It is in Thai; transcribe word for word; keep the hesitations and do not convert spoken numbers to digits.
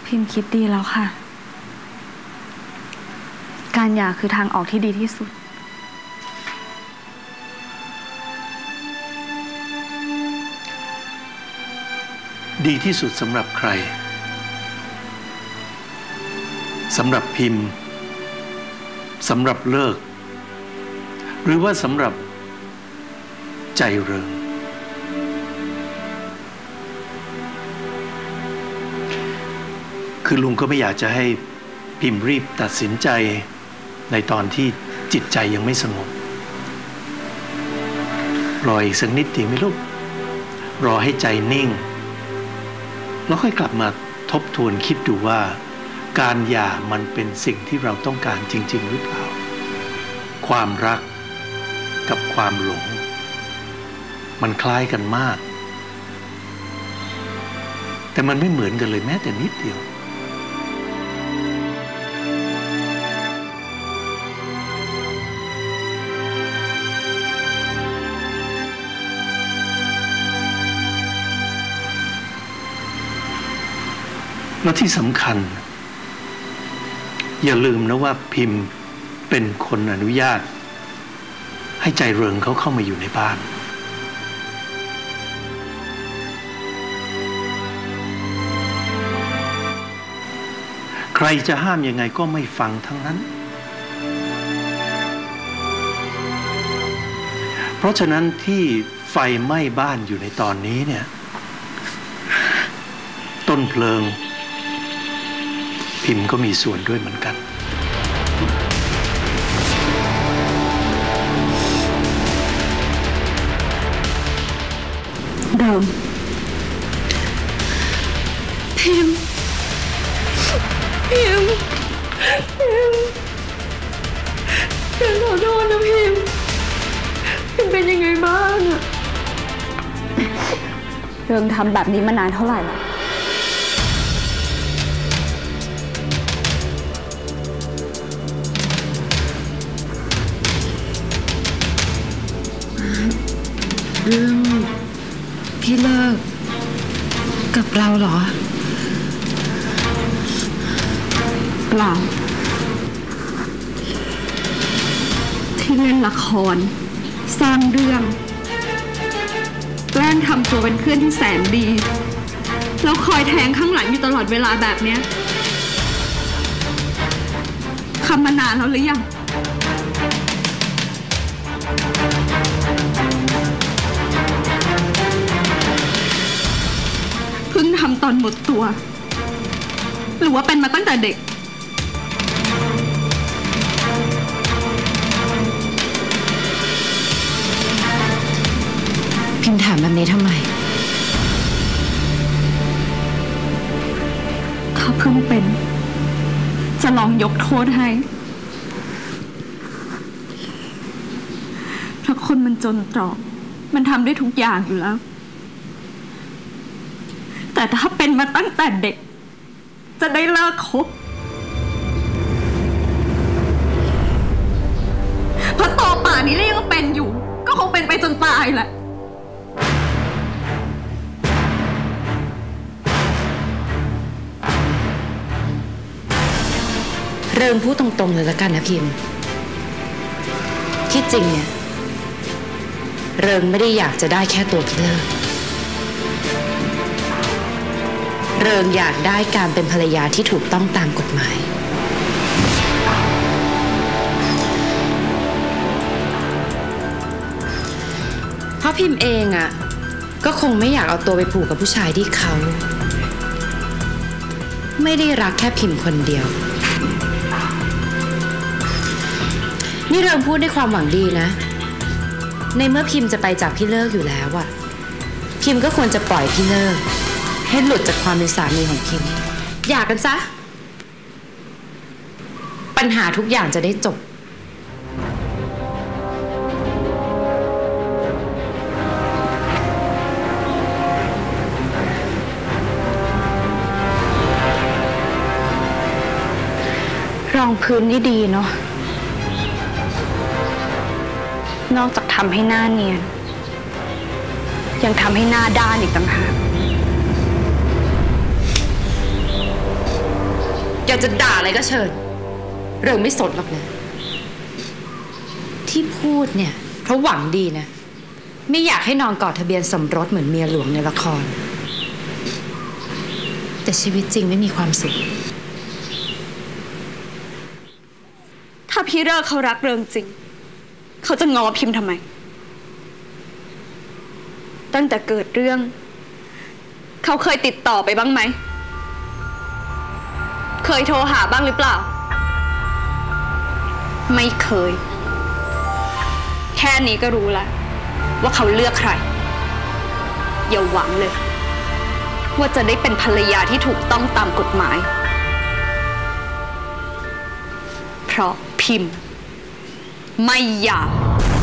พิมพ์คิดดีแล้วค่ะการหย่าคือทางออกที่ดีที่สุดดีที่สุดสำหรับใครสำหรับพิมพ์สำหรับเลิกหรือว่าสำหรับใจเริงคือลุงก็ไม่อยากจะให้พิมพ์รีบตัดสินใจในตอนที่จิตใจยังไม่สงบรออีกสักนิดดีไหมลูกรอให้ใจนิ่งแล้วค่อยกลับมาทบทวนคิดดูว่าการหย่ามันเป็นสิ่งที่เราต้องการจริงๆหรือเปล่าความรักกับความหลงมันคล้ายกันมากแต่มันไม่เหมือนกันเลยแม้แต่นิดเดียวแล้วที่สำคัญอย่าลืมนะว่าพิมพ์เป็นคนอนุญาตให้ใจเริงเขาเข้ามาอยู่ในบ้านใครจะห้ามยังไงก็ไม่ฟังทั้งนั้นเพราะฉะนั้นที่ไฟไหม้บ้านอยู่ในตอนนี้เนี่ยต้นเพลิงพิมพ์ก็มีส่วนด้วยเหมือนกันเดิมพิมพ์พิมพ์พิมพ์พิมพ์ขอโทษนะพิมพ์พิมพ์เป็นยังไงบ้างอะเรื่องทำแบบนี้มานานเท่าไหร่แล้วเรื่องพี่เลิกกับเราเหรอเปล่าที่เล่นละครสร้างเรื่องแกล้งทำตัวเป็นเพื่อนที่แสนดีแล้วคอยแทงข้างหลังอยู่ตลอดเวลาแบบเนี้ยทำมานานแล้วหรือยังเพิ่งทำตอนหมดตัวหรือว่าเป็นมาตั้งแต่เด็กพิมพ์ถามแบบนี้ทำไมถ้าเพิ่งเป็นจะลองยกโทษให้เพราะคนมันจนตรอกมันทำได้ทุกอย่างอยู่แล้วแต่ถ้าเป็นมาตั้งแต่เด็กจะได้เลิกคบเพราะต่อป่านี้แล้วยังเป็นอยู่ก็คงเป็นไปจนตายแหละเริงพูดตรงๆเลยละกันนะพิมพ์ที่จริงเนี่ยเริงไม่ได้อยากจะได้แค่ตัวพี่เลิกเริงอยากได้การเป็นภรรยาที่ถูกต้องตามกฎหมายเพราะพิมพ์เองอ่ะก็คงไม่อยากเอาตัวไปผูกกับผู้ชายที่เขาไม่ได้รักแค่พิมพ์คนเดียวนี่เริงพูดด้วยความหวังดีนะในเมื่อพิมพ์จะไปจากพี่เลิกอยู่แล้วอ่ะพิมพ์ก็ควรจะปล่อยพี่เลิกให้หลุดจากความเป็นสามีของพิมพ์หย่ากันซะปัญหาทุกอย่างจะได้จบรองพื้นนี่ดีเนาะนอกจากทำให้หน้าเนียนยังทำให้หน้าด้านอีกต่างหากจะด่าอะไรก็เชิญเรื่องไม่สนหรอกนะที่พูดเนี่ยเพราะหวังดีนะไม่อยากให้นอนกอดทะเบียนสมรสเหมือนเมียหลวงในละครแต่ชีวิตจริงไม่มีความสุขถ้าพี่เลิกเขารักเริงจริงเขาจะงอพิมพ์ทำไมตั้งแต่เกิดเรื่องเขาเคยติดต่อไปบ้างไหมเคยโทรหาบ้างหรือเปล่าไม่เคยแค่นี้ก็รู้แล้วว่าเขาเลือกใครอย่าหวังเลยว่าจะได้เป็นภรรยาที่ถูกต้องตามกฎหมายเพราะพิมพ์ไม่อยาก